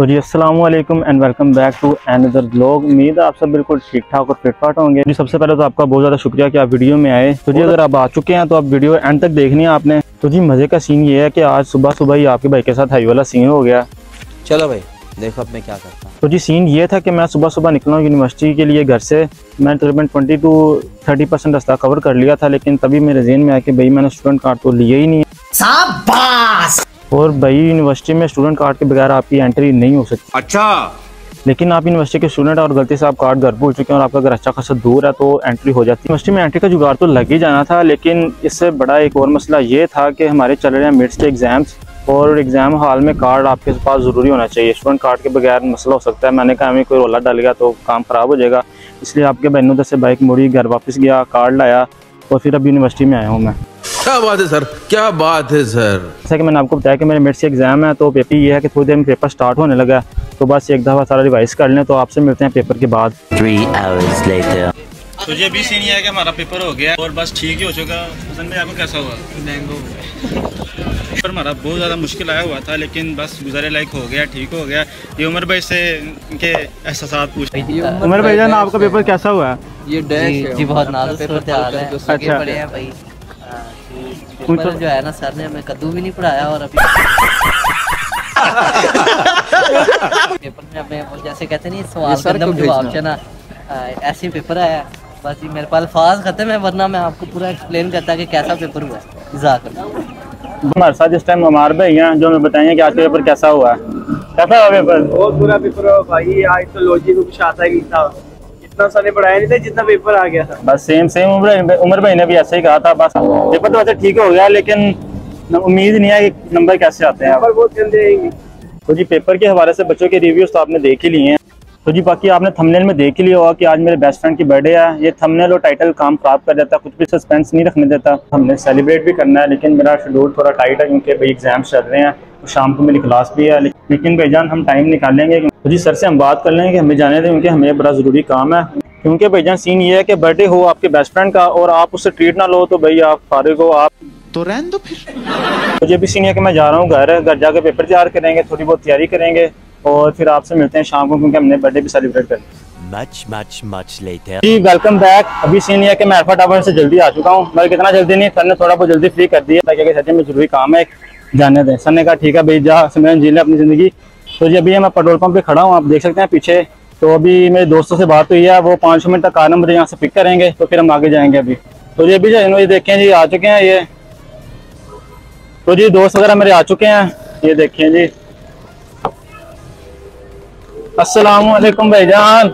तो जी अस्सलाम वालेकुम and welcome back to another vlog. उम्मीद है आप सब बिल्कुल ठीक ठाक और फिट फाट होंगे। जी सबसे पहले तो आपका बहुत ज़्यादा शुक्रिया कि आप वीडियो में आए। तो जी अगर आप आ चुके हैं तो आप वीडियो एंड तक देखनी है आपने। तो जी मज़े का सीन ये है कि आज सुबह सुबह ही आपके भाई के साथ हाई वाला सीन हो गया। चलो भाई देखो अब मैं क्या करता हूँ। तो जी सीन ये था कि मैं सुबह सुबह निकला हूँ यूनिवर्सिटी के लिए घर से। मैंने तकरीबन 20 to 30% रास्ता कवर कर लिया था, लेकिन तभी मेरे ज़हन में आया कि भाई मैंने स्टूडेंट कार्ड तो लिया ही नहीं है। शाबाश। और भाई यूनिवर्सिटी में स्टूडेंट कार्ड के बगैर आपकी एंट्री नहीं हो सकती। अच्छा, लेकिन आप यूनिवर्सिटी के स्टूडेंट और गलती से आप कार्ड घर भूल चुके हैं और आपका घर अच्छा खासा दूर है तो एंट्री हो जाती है। यूनिवर्सिटी में एंट्री का जुगाड़ तो लग ही जाना था, लेकिन इससे बड़ा एक और मसला ये था कि हमारे चल रहे हैं मिड्स के एग्जाम्स और एग्जाम हॉल में कार्ड आपके पास ज़रूरी होना चाहिए। स्टूडेंट कार्ड के बगैर मसला हो सकता है। मैंने कहा हमें कोई रोला डाल गया तो काम ख़राब हो जाएगा, इसलिए आपके बहनों दस से बाइक मुड़ी, घर वापस गया, कार्ड लाया और फिर अब यूनिवर्सिटी में आया हूँ मैं। क्या बात है सर, क्या बात है सर। जैसा कि मैंने आपको बताया कि मेरे मिड से एग्जाम है, तो पेपर ये है कि थोड़ी देर में पेपर स्टार्ट होने लगा है, तो बस एक दफ़ा सारा रिवाइज कर लें। तो आपसे मिलते हैं पेपर के बाद। 3 hours later। तो ये भी सीन ये है कि हमारा पेपर हो गया और बस ठीक ही हो चुका। हसन भाई आपको कैसा हुआ? पेपर हमारा बहुत ज़्यादा मुश्किल आया हुआ था, लेकिन बस गुजारे लायक हो गया, ठीक हो गया। ये उमर भाई से इनके एहसास पूछ। उमर भाई जान आपका पेपर कैसा हुआ? ये डैश जी बहुत नाजुक सूरत हाल है। अच्छा पढ़े हैं भाई। पेपर जो है ना सर ने हमें कद्दू भी नहीं पढ़ाया और अभी पेपर में हमें वो जैसे कहते नहीं सवाल के अंदर जवाब ना ऐसे पेपर आया। बस जी मेरे पास अल्फाज खत्म है, वरना मैं आपको पूरा एक्सप्लेन करता कि कैसा पेपर हुआ है। हमारे साथ इस टाइम हमारे भाई हैं जो हमें बताएंगे कि आज का पेपर कैसा हुआ है। कैसा हुआ पेपर? बहुत बुरा पेपर हुआ भाई। आज तो लॉजिक कुछ आता ही था, इतना सारे पढ़ाया नहीं था जितना पेपर आ गया था। बस सेम उमर भाई ने भी ऐसे ही कहा था। बस पेपर तो वैसे ठीक हो गया, लेकिन उम्मीद नहीं है कि नंबर कैसे आते हैं। पेपर बहुत गंदे आएंगे। तो जी पेपर के हवाले से बच्चों के रिव्यूज तो आपने देख ही लिए हैं। तो जी बाकी आपने थंबनेल में देख ही लिया होगा कि आज मेरे बेस्ट फ्रेंड की बर्थडे है। ये थंबनेल और टाइटल काम खराब कर देता, कुछ भी सस्पेंस नहीं रखने देता। हमने सेलिब्रेट भी करना है, लेकिन मेरा शेड्यूल थोड़ा टाइट है क्योंकि भाई एग्जाम्स चल रहे हैं और शाम को मेरी क्लास भी है। लेकिन भाईजान हम टाइम निकालेंगे। तो जी सर से हम बात कर लेंगे कि हमें जाने दें, क्योंकि हमें बड़ा ज़रूरी काम है। क्योंकि भाईजान सीन ये है कि बर्थडे हो आपके बेस्ट फ्रेंड का और आप उससे ट्रीट ना लो तो भाई आप फारिग हो, आप तो रहने दो फिर। मुझे भी सीन है कि मैं जा रहा हूँ घर जाकर पेपर तैयार करेंगे, थोड़ी बहुत तैयारी करेंगे और फिर आपसे मिलते हैं शाम को, क्योंकि हमने बर्थडे भी सेलिब्रेट करना है। Much later। जी वेलकम बैक। अभी सीन ये है कि मैं अल्फा टावर से जल्दी आ चुका हूँ, मगर कितना जल्दी नहीं, सर ने थोड़ा बहुत जल्दी फ्री कर दिया ताकि सच में जरूरी काम है जाने दें। सर ने कहा ठीक है भाई जा सिमरन जी ले अपनी ज़िंदगी। तो जी अभी मैं पेट्रोल पंप पे खड़ा हूँ, आप देख सकते हैं पीछे। तो अभी मेरे दोस्तों से बात हुई है, वो 5 मिनट तक कार नंबर यहाँ से पिक करेंगे, तो फिर हम आगे जाएंगे अभी। तो जी अभी ये देखें जी आ चुके हैं ये। तो जी दोस्त वगैरह मेरे आ चुके हैं, ये देखें जी। अस्सलाम वालेकुम भाईजान।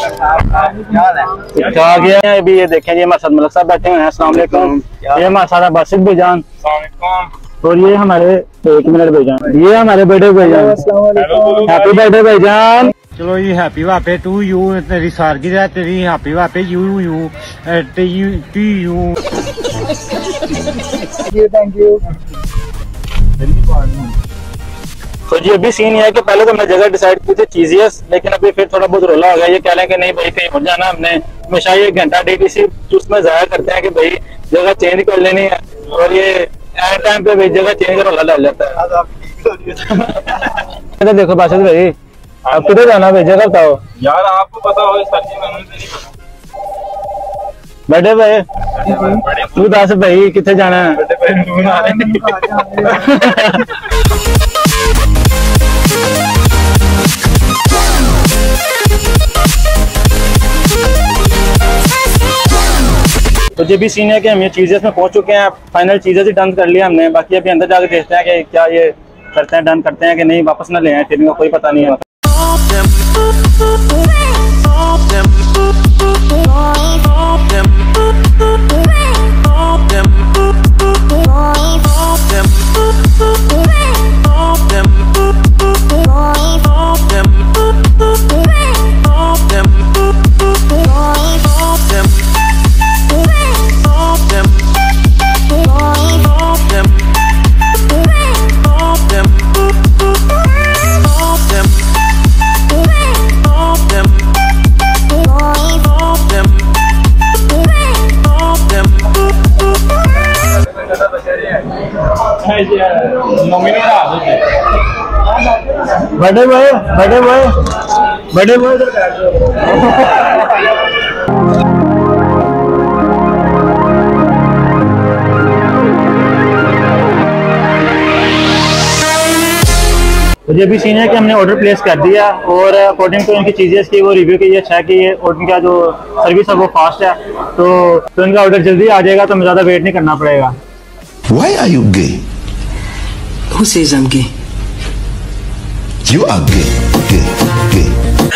ठीक है अभी ये देखें जी हमारे साथ मलक साहब बैठे हुए हैं। अस्सलाम वालेकुम। ये हमारे साथ बासित भाईजान और ये हमारे 1 मिनट भाईजान, ये हमारे बड़े भाईजान। हैप्पी बर्थडे भाईजान। चलो जी हैप्पी वापे टू यू, तेरी सालगिरह है तेरी, हैप्पी वापे you you to you. Thank you. तो जी अभी सीन ये है कि पहले तो हमने जगह डिसाइड की थी चीजियस, लेकिन अभी फिर थोड़ा बहुत रोला हो गया। ये कह रहे हैं कि नहीं भाई कहीं हो जाना, हमने हमेशा ये घंटा DTC उसमें जाया करते हैं कि भाई जगह चेंज कर लेनी है, और ये एट टाइम पे भाई जगह चेंज कर रोला डाल जाता है। देखो बासित भाई आप किधर जाना भाई, जगह बताओ यार। आपको पता हो सर जी, मैंने नहीं पता। बड़े भाई तू दस भाई कितने जाना है? तो जो भी सीन है कि हम ये चीजें में पहुंच चुके हैं, फाइनल चीजें ही डन कर लिया हमने। बाकी अभी अंदर जाकर देखते हैं कि क्या ये करते हैं, डन करते हैं कि नहीं, वापस ना ले आए, फिर कोई पता नहीं है। बड़े बॉय बड़े बॉय बड़े बॉय तो ये भी सीन है कि हमने ऑर्डर प्लेस कर दिया और अकॉर्डिंग टू इनकी चीज़ें की वो रिव्यू की अच्छा है कि ये उनका जो सर्विस है वो फास्ट है, तो इनका ऑर्डर जल्दी आ जाएगा, तो हमें ज़्यादा वेट नहीं करना पड़ेगा। Why are you gay? Who says I'm gay? You are gay. Gay. Gay.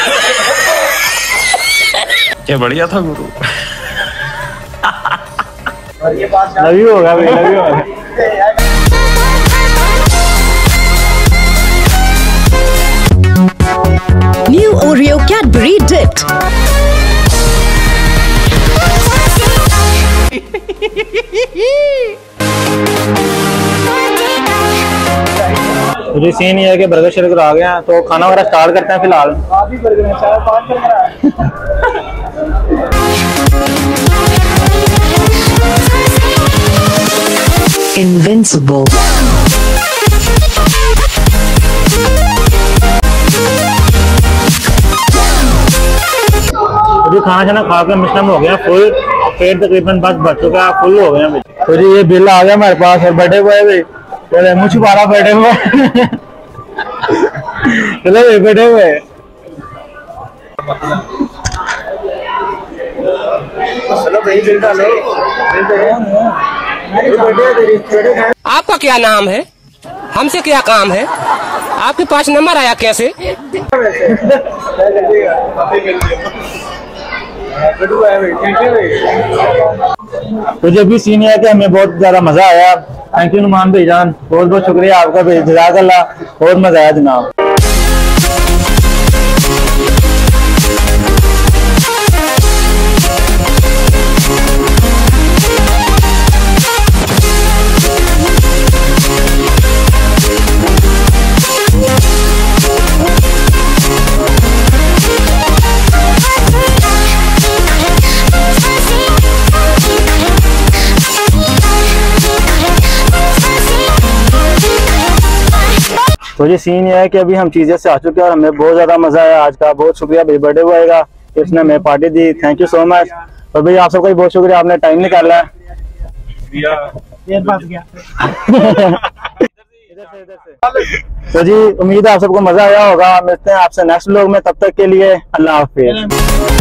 क्या बढ़िया था गुरु। लव यू होगा भाई, लव यू होगा। New Oreo Cadbury Dipped. तो ये सीन ये है कि बर्गर शर्गर आ गए हैं, तो खाना वगैरह स्टार्ट करते हैं फिलहाल। Invincible. तो खाना छाना खा के मिश्रण हो गया फुल, पेट तकरीबन बस भर चुका है, फुल हो गया। तो जी ये बिल आ गया हमारे पास और बर्थडे बॉय भी चलो मुँह छुपा रहा बर्थडे बॉय। चलो बर्थडे बॉय आपका क्या नाम है? हमसे क्या काम है? आपके पास नंबर आया कैसे? तो जब भी सीन है कि हमें बहुत ज्यादा मजा आया। थैंक यू नुमान भाईजान, बहुत बहुत शुक्रिया आपका भाई, जज़ाकल्लाह, बहुत मजा आया जनाब। तो ये सीन ये है कि अभी हम चीज़ें से आ चुके हैं और हमें बहुत ज़्यादा मज़ा आया आज का। बहुत शुक्रिया भाई बर्थडे बॉय का कि उसने हमें पार्टी दी, थैंक यू सो मच। और भाई आप सबका भी बहुत शुक्रिया, आपने टाइम निकाला है। तो जी उम्मीद है आप सबको मज़ा आया होगा। मिलते हैं आपसे नेक्स्ट व्लॉग में, तब तक के लिए अल्लाह हाफिज़।